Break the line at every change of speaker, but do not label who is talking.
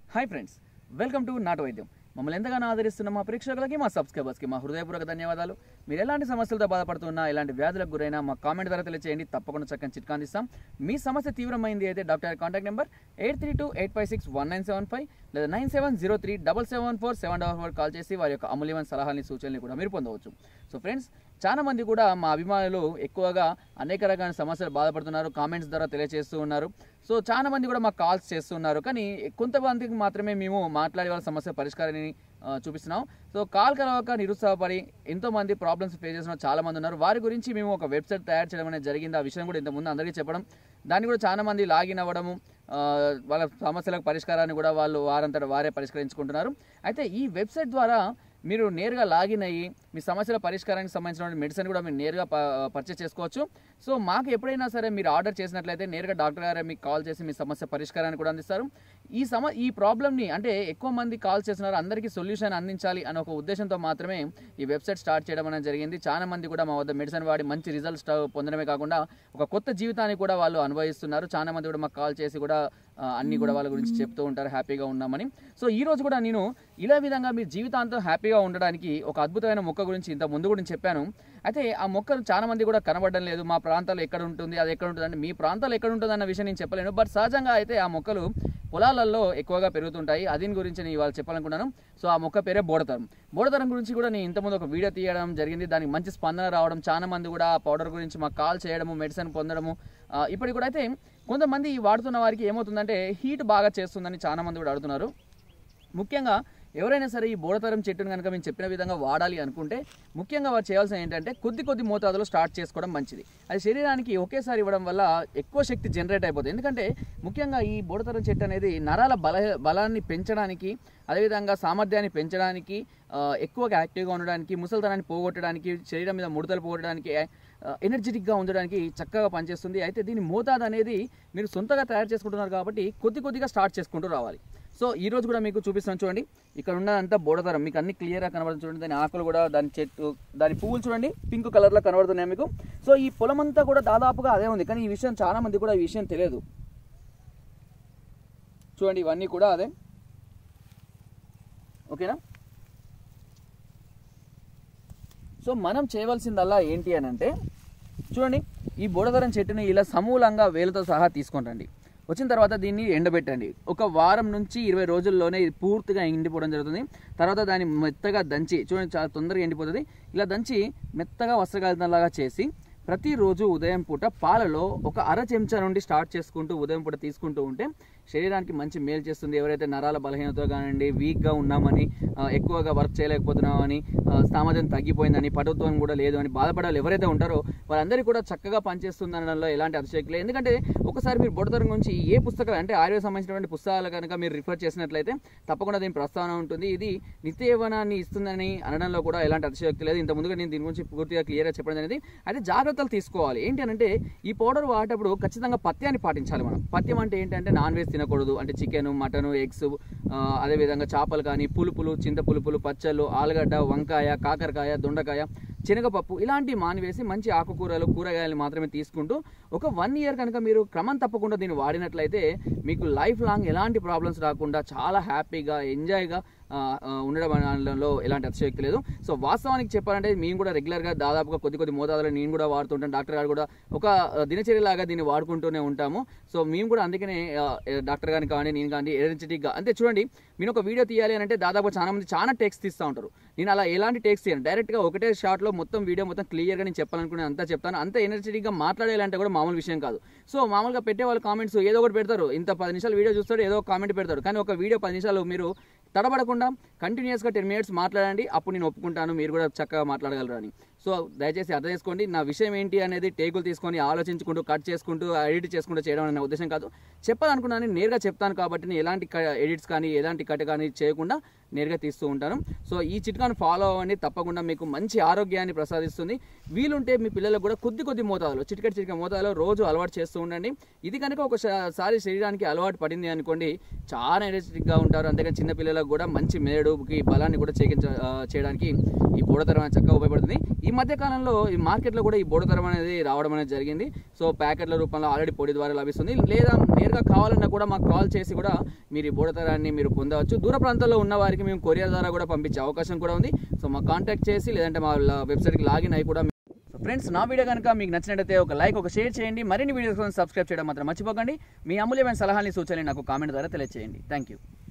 Hi friends, welcome to నాటు వైద్యం. మమ్మల్ని ఎంతగానో ఆదరిస్తున్న మా ప్రేక్షకులకి, మా సబ్స్క్రైబర్స్కి మా హృదయపూర్వక ధన్యవాదాలు. మీరు ఎలాంటి సమస్యలతో బాధపడుతున్నా, ఎలాంటి వ్యాధులకు గురైనా మా కామెంట్ ద్వారా తెలియజేయండి. తప్పకుండా చక్కని చిట్కా అందిస్తాం. మీ సమస్య తీవ్రమైంది అయితే డాక్టర్ గారి కాంటాక్ట్ నెంబర్ 8328561975 లేదా 9703774744 కాల్ చేసి వారి యొక్క అమూల్యమైన సలహాలని, సూచనలు కూడా మీరు పొందవచ్చు. సో ఫ్రెండ్స్, చాలా మంది కూడా మా అభిమానులు ఎక్కువగా అనేక రకాల సమస్యలు బాధపడుతున్నారు, కామెంట్స్ ద్వారా తెలియజేస్తూ ఉన్నారు. సో చాలా మంది కూడా మాకు కాల్స్ చేస్తున్నారు, కానీ కొంతమందికి మాత్రమే మేము మాట్లాడే వాళ్ళ సమస్య పరిష్కారాన్ని చూపిస్తున్నాం. సో కాల్ కలవక నిరుత్సాహపడి ఎంతోమంది ప్రాబ్లమ్స్ ఫేస్ చేసిన చాలా మంది ఉన్నారు. వారి గురించి మేము ఒక వెబ్సైట్ తయారు చేయడం అనేది జరిగింది. ఆ విషయం కూడా ఇంతకుముందు అందరికీ చెప్పడం, దాన్ని కూడా చాలా మంది లాగిన్ అవ్వడము, వాళ్ళ సమస్యలకు పరిష్కారాన్ని కూడా వారంతట వారే పరిష్కరించుకుంటున్నారు. అయితే ఈ వెబ్సైట్ ద్వారా మీరు నేరుగా లాగిన్ అయ్యి మీ సమస్యల పరిష్కారానికి సంబంధించిన మెడిసిన్ కూడా మీరు నేరుగా పర్చేస్ చేసుకోవచ్చు. సో మాకు ఎప్పుడైనా సరే మీరు ఆర్డర్ చేసినట్లయితే నేరుగా డాక్టర్ గారే మీకు కాల్ చేసి మీ సమస్య పరిష్కారాన్ని కూడా అందిస్తారు. ఈ ప్రాబ్లమ్ని, అంటే ఎక్కువ మంది కాల్ చేస్తున్నారు, అందరికీ సొల్యూషన్ అందించాలి అనే ఒక ఉద్దేశంతో మాత్రమే ఈ వెబ్సైట్ స్టార్ట్ చేయడం అనేది జరిగింది. చాలా మంది కూడా మా వద్ద మెడిసిన్ వాడి మంచి రిజల్ట్స్ పొందడమే కాకుండా ఒక కొత్త జీవితాన్ని కూడా వాళ్ళు అనుభవిస్తున్నారు. చాలా మంది కూడా మాకు కాల్ చేసి కూడా అన్నీ కూడా వాళ్ళ గురించి చెప్తూ ఉంటారు, హ్యాపీగా ఉన్నామని. సో ఈ రోజు కూడా నేను ఇలా విధంగా మీ జీవితాంతం హ్యాపీగా ఉండడానికి ఒక అద్భుతమైన మొక్క గురించి ఇంత ముందు కూడా చెప్పాను. అయితే ఆ మొక్క చాలా మంది కూడా కనబడడం లేదు. మా ప్రాంతాల్లో ఎక్కడ ఉంటుంది, అది ఎక్కడ ఉంటుంది అంటే, మీ ప్రాంతాల్లో ఎక్కడ ఉంటుంది అన్న విషయం నేను చెప్పలేను. బట్ సహజంగా అయితే ఆ మొక్కలు పొలాలలో ఎక్కువగా పెరుగుతుంటాయి. దీని గురించి నేను ఇవాళ చెప్పాలనుకున్నాను. సో ఆ మొక్క పేరే బోడతరం. బోడతరం గురించి కూడా నేను ఇంతకుముందు ఒక వీడియో తీయడం జరిగింది. దానికి మంచి స్పందన రావడం, చాలా మంది కూడా ఆ పౌడర్ గురించి మాకు కాల్ చేయడము, మెడిసిన్ పొందడము. ఇప్పటికి కూడా అయితే కొంతమంది వాడుతున్న వారికి ఏమవుతుందంటే హీట్ బాగా చేస్తుందని చాలా మంది కూడా అడుగుతున్నారు. ముఖ్యంగా ఎవరైనా సరే ఈ బోడతరం చెట్టును కనుక మేము చెప్పిన విధంగా వాడాలి అనుకుంటే ముఖ్యంగా వారు చేయాల్సిన ఏంటంటే కొద్ది మోతాదులో స్టార్ట్ చేసుకోవడం మంచిది. అది శరీరానికి ఒకేసారి ఇవ్వడం వల్ల ఎక్కువ శక్తి జనరేట్ అయిపోతుంది. ఎందుకంటే ముఖ్యంగా ఈ బోడతరం చెట్టు అనేది నరాల బలాన్ని పెంచడానికి, అదేవిధంగా సామర్థ్యాన్ని పెంచడానికి, ఎక్కువగా యాక్టివ్గా ఉండడానికి, ముసలితనాన్ని పోగొట్టడానికి, శరీరం మీద ముడతలు పోగొట్టడానికి, ఎనర్జెటిక్గా ఉండడానికి చక్కగా పనిచేస్తుంది. అయితే దీని మోతాదు అనేది మీరు సొంతగా తయారు చేసుకుంటున్నారు కాబట్టి కొద్దిగా స్టార్ట్ చేసుకుంటూ రావాలి. సో ఈ రోజు కూడా మీకు చూపిస్తాను చూడండి. ఇక్కడ ఉన్నదంతా బోడతరం మీకు అన్ని క్లియర్గా కనబడుతుంది చూడండి. దాని ఆకులు కూడా, దాని చెట్టు, దాని పువ్వులు చూడండి పింక్ కలర్లో కనబడుతున్నాయి మీకు. సో ఈ పొలం అంతా కూడా దాదాపుగా అదే ఉంది, కానీ ఈ విషయం చాలా మంది కూడా ఈ విషయం తెలియదు. చూడండి ఇవన్నీ కూడా అదే, ఓకేనా. సో మనం చేయవలసిందల్లా ఏంటి అని అంటే, చూడండి ఈ బోడతరం చెట్టుని ఇలా సమూలంగా వేలతో సహా తీసుకుంటండి. వచ్చిన తర్వాత దీన్ని ఎండబెట్టండి. ఒక వారం నుంచి 20 రోజుల్లోనే ఇది పూర్తిగా ఎండిపోవడం జరుగుతుంది. తర్వాత దాన్ని మెత్తగా దంచి, చూడండి చాలా తొందరగా ఎండిపోతుంది. ఇలా దంచి మెత్తగా వస్త్రకాలితంలాగా చేసి ప్రతిరోజు ఉదయం పూట పాలలో ఒక అర చెంచా నుండి స్టార్ట్ చేసుకుంటూ ఉదయం పూట తీసుకుంటూ ఉంటే శరీరానికి మంచి మేలు చేస్తుంది. ఎవరైతే నరాల బలహీనత కానివ్వండి, వీక్గా ఉన్నామని, ఎక్కువగా వర్క్ చేయలేకపోతున్నామని, సామర్థ్యం తగ్గిపోయిందని, పటుత్వం కూడా లేదు అని బాధపడాలి ఎవరైతే ఉంటారో వాళ్ళందరికీ కూడా చక్కగా పనిచేస్తుంది అనడంలో ఎలాంటి అతిశయోక్తి లేదు. ఎందుకంటే ఒకసారి మీరు బోడతరం గురించి ఏ పుస్తకాలు అంటే ఆయుర్వేద సంబంధించినటువంటి పుస్తకాలు కనుక మీరు రిఫర్ చేసినట్లయితే తప్పకుండా దీని ప్రస్తావన ఉంటుంది. ఇది నిత్య యవ్వనాన్ని ఇస్తుందని అనడంలో కూడా ఎలాంటి అతిశయోక్తి లేదు. ఇంత ముందుగా నేను దీని గురించి పూర్తిగా క్లియర్గా చెప్పడం అనేది. అయితే జాగ్రత్తలు తీసుకోవాలి. ఏంటి అంటే ఈ పౌడర్ వాడేటప్పుడు ఖచ్చితంగా పథ్యాన్ని పాటించాలి. మనం పథ్యం అంటే ఏంటంటే నాన్ వెజ్ తినకూడదు, అంటే చికెన్, మటన్, ఎగ్స్, అదేవిధంగా చేపలు కానీ, పులుపులు, చింత పులుపులు, పచ్చళ్ళు, ఆలుగడ్డ, వంకాయ, కాకరకాయ, దొండకాయ, శనగపప్పు ఇలాంటివి మానివేసి మంచి ఆకుకూరలు, కూరగాయలు మాత్రమే తీసుకుంటూ ఒక 1 ఇయర్ కనుక మీరు క్రమం తప్పకుండా దీన్ని వాడినట్లయితే మీకు లైఫ్ లాంగ్ ఎలాంటి ప్రాబ్లమ్స్ రాకుండా చాలా హ్యాపీగా, ఎంజాయ్గా ఉండడం అనడంలో ఎలాంటి అతిశయోక్తి లేదు. సో వాస్తవానికి చెప్పాలంటే మేము కూడా రెగ్యులర్గా దాదాపుగా కొద్ది మోతాదులో నేను కూడా వాడుతుంటాను. డాక్టర్ గారు కూడా ఒక దినచర్యలాగా దీన్ని వాడుకుంటూనే ఉంటాము. సో మేము కూడా అందుకనే డాక్టర్ గారిని కానీ నేను కానీ ఎనర్జెటిక్గా, అంతే చూడండి నేను ఒక వీడియో తీయాలి అని అంటే దాదాపు చాలా టేక్స్ తీస్తూ ఉంటారు. నేను అలా ఎలాంటి టేక్స్ తీయను, డైరెక్ట్గా ఒకటే షాట్లో మొత్తం వీడియో మొత్తం క్లియర్గా నేను చెప్పాలనుకునే అంతా చెప్తాను. అంత ఎనర్జెటిక్గా మాట్లాడాలంటే కూడా మామూలు విషయం కాదు. సో మామూలుగా పెట్టే వాళ్ళు కామెంట్స్ ఏదో ఒకటి పెడతారు, ఇంత 10 నిమిషాలు వీడియో చూస్తాడు, ఏదో ఒక కామెంట్ పెడతారు. కానీ ఒక వీడియో 10 నిమిషాలు మీరు తడబడకుండా కంటిన్యూస్గా 10 మినిట్స్ మాట్లాడండి, అప్పుడు నేను ఒప్పుకుంటాను మీరు కూడా చక్కగా మాట్లాడగలరు అని. సో దయచేసి అర్థం చేసుకోండి. నా విషయం ఏంటి అనేది టేకులు తీసుకొని ఆలోచించుకుంటూ, కట్ చేసుకుంటూ, ఎడిట్ చేసుకుంటూ చేయడం అనే ఉద్దేశం కాదు. చెప్పాలనుకున్నాను, నేరుగా చెప్తాను కాబట్టి నేను ఎలాంటి ఎడిట్స్ కానీ ఎలాంటి కట్ కానీ చేయకుండా నేరుగా తీస్తూ ఉంటాను. సో ఈ చిట్కాను ఫాలో అవ్వండి, తప్పకుండా మీకు మంచి ఆరోగ్యాన్ని ప్రసాదిస్తుంది. వీలుంటే మీ పిల్లలకు కూడా కొద్ది మోతాదులో చిటికెట్ మోతాదులో రోజు అలవాటు చేస్తూ ఉండండి. ఇది కనుక ఒకసారి శరీరానికి అలవాటు పడింది అనుకోండి, చాలా ఎనర్జెటిక్గా ఉంటారు. అంతేకాని చిన్న పిల్లలకు కూడా మంచి మేడుకి బలాన్ని కూడా చేయడానికి ఈ బోడతరం అనేది చక్కగా ఉపయోగపడుతుంది. ఈ మధ్య కాలంలో ఈ మార్కెట్లో కూడా ఈ బోడతరం అనేది రావడం అనేది జరిగింది. సో ప్యాకెట్ల రూపంలో ఆల్రెడీ పొడి ద్వారా లభిస్తుంది, లేదా నేరుగా కావాలన్నా కూడా మాకు కాల్ చేసి కూడా మీరు ఈ బోడతరాన్ని మీరు పొందవచ్చు. దూర ప్రాంతాల్లో ఉన్న వారికి మేము కొరియర్ ద్వారా కూడా పంపించే అవకాశం కూడా ఉంది. సో మాకు కాంటాక్ట్ చేసి లేదంటే మా వెబ్సైట్కి లాగిన్ అయి కూడా. ఫ్రెండ్స్, నా వీడియో కనుక మీకు నచ్చినట్లయితే ఒక లైక్, ఒక షేర్ చేయండి. మరిన్ని వీడియోస్ కోసం సబ్స్క్రైబ్ చేయడం మాత్రం మర్చిపోకండి. మీ అమూల్యమైన సలహాలని సూచనలు నాకు కామెంట్ ద్వారా తెలియజేయండి. Thank you.